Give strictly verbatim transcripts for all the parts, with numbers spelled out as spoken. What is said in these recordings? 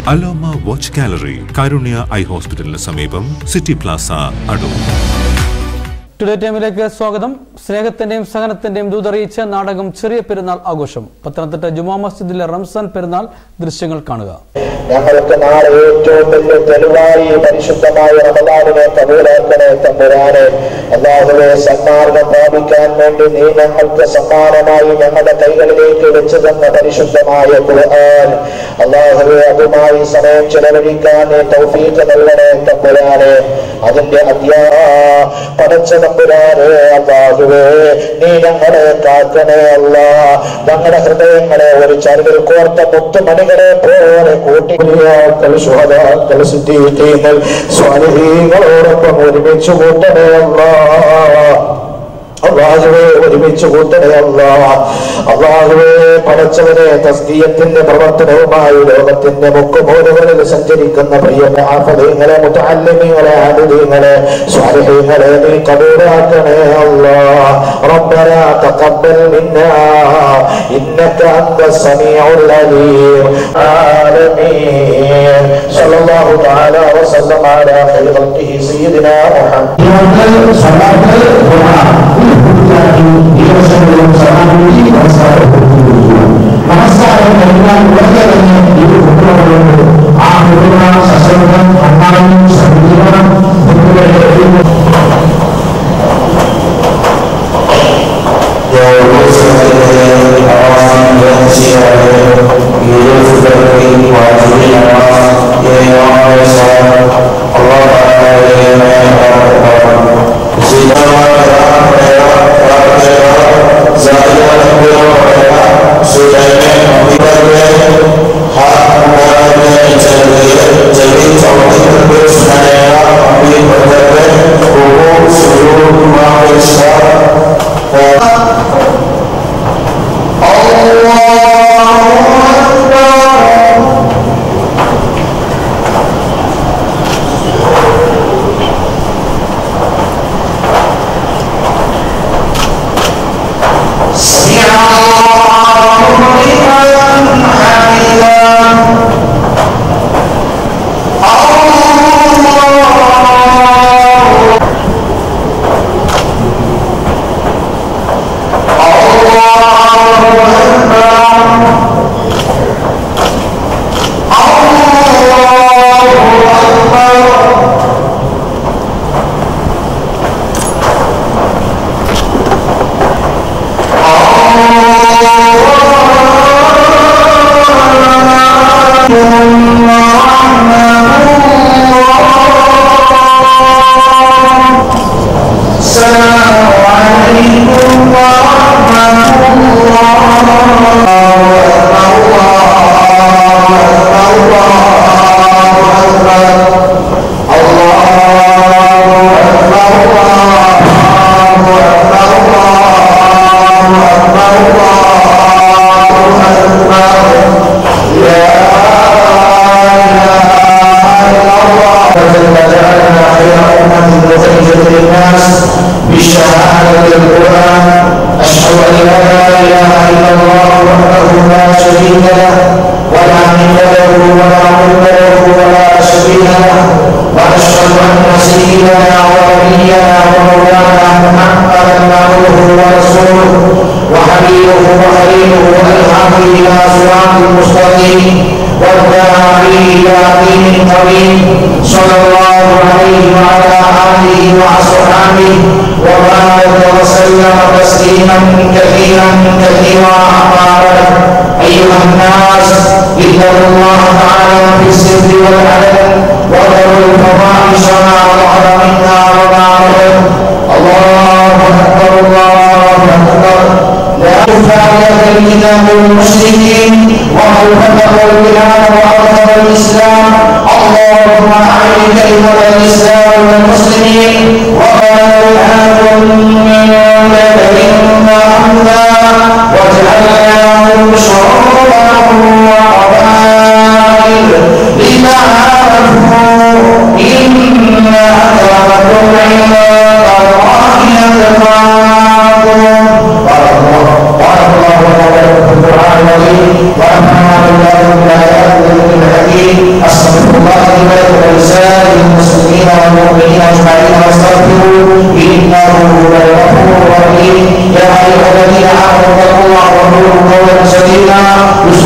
Aloma watch gallery, Karunya eye ഹോസ്പിറ്റലിന് സമീപം, city Plaza, Adoor. Today ടൈമിലേക്ക് സ്വാഗതം. സ്നേഹത്തിന്റെയും സഹനത്തിന്റെയും ദൂതറിയിച്ച നാടകം ചെറിയ പെരുന്നാൾ ആഘോഷം. പത്തനംതിട്ട ജുമാ മസ്ജിദിലെ റംസാൻ പെരുന്നാൾ ദൃശ്യങ്ങൾ കാണുക. ഞങ്ങൾക്ക് നാളെ ഏറ്റവും വലിയ തെളിവായി പരിശുദ്ധമായ റമദാനിനെ കബൂലാക്കണേ തമ്പുരാനെ. അല്ലാഹുവേ, സന്മാർഗം പ്രാപിക്കാൻ വേണ്ടി നീ ഞങ്ങൾക്ക് സമ്മാനമായി ഞങ്ങളുടെ കൈകളിലേക്ക് വെച്ചു തന്ന പരിശുദ്ധമായ ഖുർആൻ, അല്ലാഹുവേ, അതുമായി സമയം ചെലവഴിക്കാൻ നീ തൗഫീഖ് നൽകണേ തമ്പുരാനെ. അതിന്റെ അധ്യാ പടച്ച തമ്പുരാനെ, അല്ലാഹുവേ, നീ ഞങ്ങളെ കാക്കണേ അല്ലാ. ഞങ്ങളുടെ ഹൃദയങ്ങളെ ഒരു ചരടിൽ കോർത്ത മുത്തുമണികളെ പോലെ കൂട്ടി സ്വാലിഹീങ്ങളോടൊപ്പം ഒരുമിച്ച് കൂട്ടണേ അല്ലാ. അല്ലാഹുവേ, ഒരുമിച്ച് കൂട്ടണേ അല്ലാ. അല്ലാഹുവേ, പടച്ചവനെ, തസ്ബീഹത്തിന്റെ പ്രവർത്തനവുമായി ലോകത്തിന്റെ മുക്കുമൂലകളിൽ സഞ്ചരിക്കുന്ന പ്രിയപ്പെട്ട ആഫലീങ്ങളെ, മുതഅല്ലിമീങ്ങളെ, ആബിദീങ്ങളെ, സ്വാലിഹീങ്ങളെ നീ കബൂലാക്കണേ അല്ലാ. റബ്ബനാ തഖബ്ബൽ മിന്നാ ഇന്നക അൻതസ് സമീഉൽ അലീം. ആമീൻ. സല്ലല്ലാഹു തആല വസല്ലമ അലാ ഖൈരി ഖൽഖിഹി സയ്യിദിനാ മുഹമ്മദ് സല്ലല്ലാഹു ദിവസങ്ങളും സഹാനുഭൂതി നമസ്കാരം നമസ്കാരം കഴിഞ്ഞാൽ ഉടനെ തന്നെ ഈ കുട്ടികളുണ്ട്. ആ കുട്ടികൾ സശ്രദ്ധം അന്നാലും സമീപനം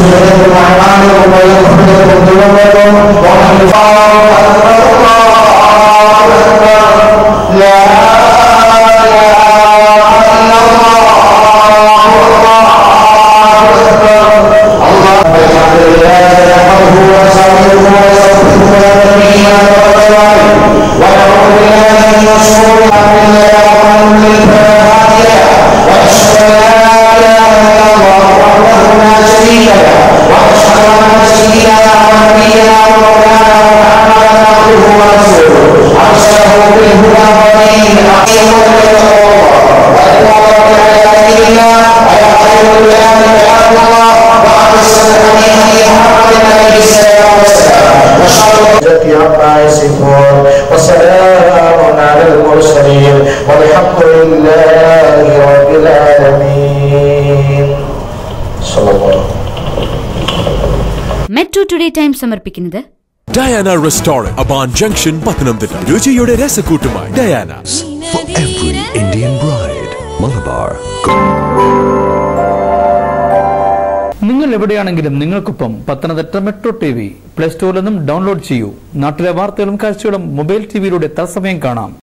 وسلام على المرسلين والحمد لله رب العالمين. صلى الله. മെട്രോ ടുഡേ ടൈം സമർപ്പിക്കുന്നത് Diana restaurant Aban junction Pathanamthitta. രുചിയുടെ രസക്കൂട്ടുമായി Diana. For every Indian bride, Malabar. നിങ്ങൾ എവിടെയാണെങ്കിലും നിങ്ങൾക്കൊപ്പം Pathanamthitta metro T V play സ്റ്റോറിൽ നിന്നും ഡൗൺലോഡ് ചെയ്യൂ. നാട്ടിലെ വാർത്തകളും കാഴ്ചകളും മൊബൈൽ ടിവിയിലൂടെ തത്സമയം കാണാം.